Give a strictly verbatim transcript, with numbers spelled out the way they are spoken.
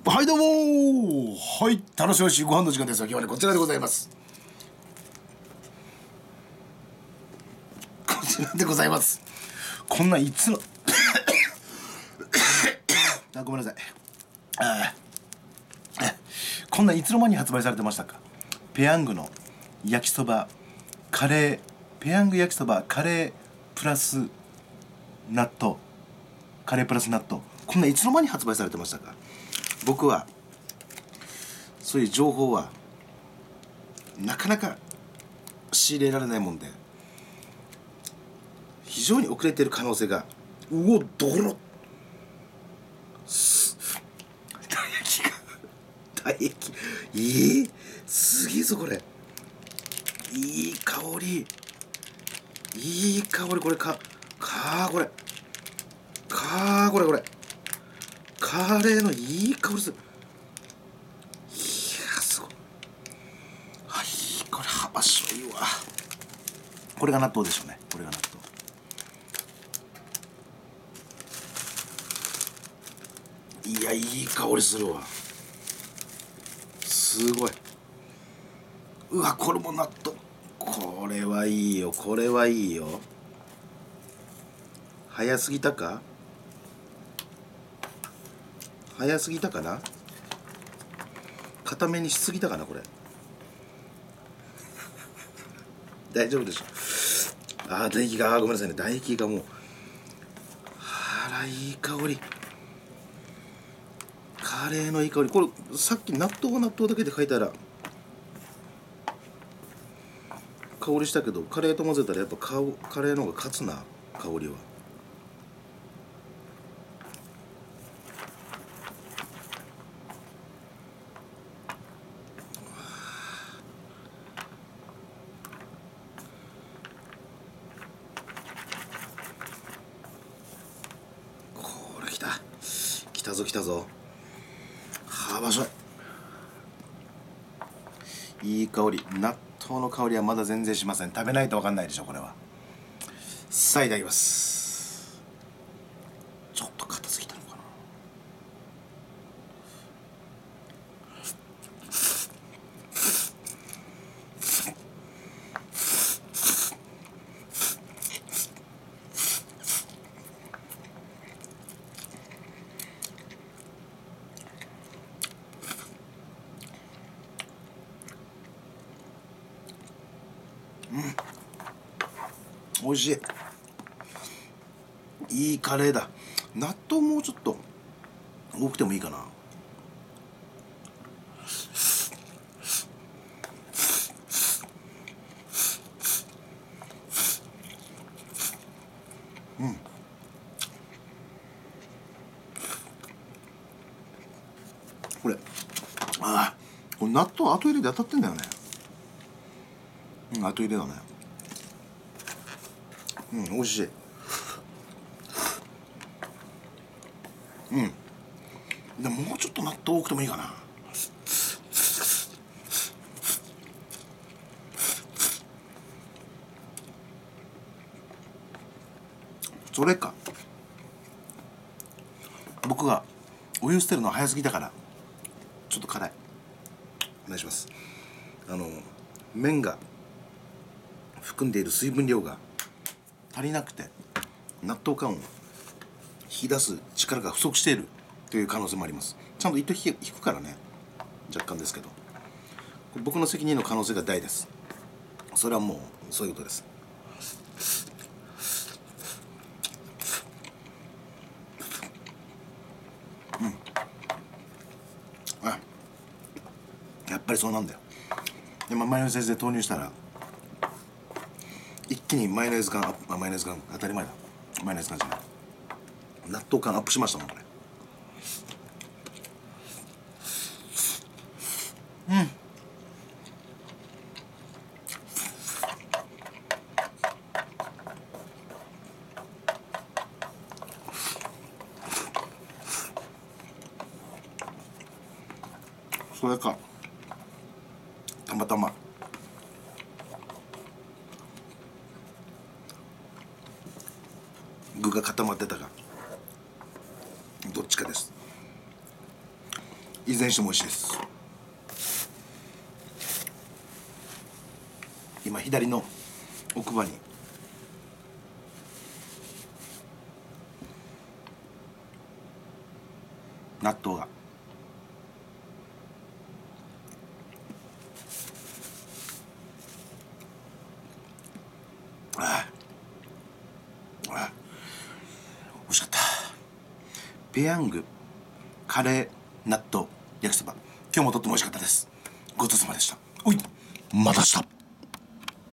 はいどうもー。はい、楽しいおいしいご飯の時間ですが、今日はねこちらでございます。こちらでございます。こんなんいつのあ、ごめんなさい。ああ、こんなんいつの間に発売されてましたか。ペヤングの焼きそばカレー、ペヤング焼きそばカレープラス納豆、カレープラス納豆、こんなんいつの間に発売されてましたか。僕はそういう情報はなかなか仕入れられないもんで、非常に遅れている可能性が。うお、どろす唾液が唾液えー、すげえぞこれ。いい香り、いい香り。これかかこれかこれこれカレーのいい香りする。いやすごい。はい、これ幅しょいわ。これが納豆でしょうね。これが納豆。いや、いい香りするわ。すごい。うわ、これも納豆。これはいいよ、これはいいよ。早すぎたか早すぎたかな。固めにしすぎたかなこれ。大丈夫でしょ。あー、唾液が、あーごめんなさいね、唾液がもう、あらいい香り。カレーのいい香り。これさっき納豆は納豆だけで書いたら香りしたけど、カレーと混ぜたらやっぱカカレーの方が勝つな、香りは。これきたきたぞきたぞ。はばしょい。いい香り。納豆の香りはまだ全然しません。食べないと分かんないでしょこれは。さあいただきます。ちょっと硬すぎたのかな。美味しい。いいカレーだ。納豆もうちょっと多くてもいいかな。これ、ああ、これ納豆後入れで当たってんだよね。うん、後入れだね。うん、美味しい。うん。でももうちょっと納豆多くてもいいかな。それか、僕がお湯捨てるの早すぎたからちょっと辛い。お願いします。あの麺が含んでいる水分量が足りなくて、納豆感を引き出す力が不足しているという可能性もあります。ちゃんと糸引くからね、若干ですけど、僕の責任の可能性が大です。それはもうそういうことです。あ、やっぱりそうなんだよ。で、まあ、マヨネーズで投入したら一気にマヨネーズ感アップ。あ、マヨネーズ感当たり前だ。マヨネーズ感じゃない、納豆感アップしましたもんこれ。それかたまたま具が固まってたか、どっちかです。 いずれにしても美味しいです。今左の奥歯に納豆がああ、ああ、美味しかった。ペヤングカレー納豆焼きそば、今日もとっても美味しかったです。ごちそうさまでした。おい、また明日。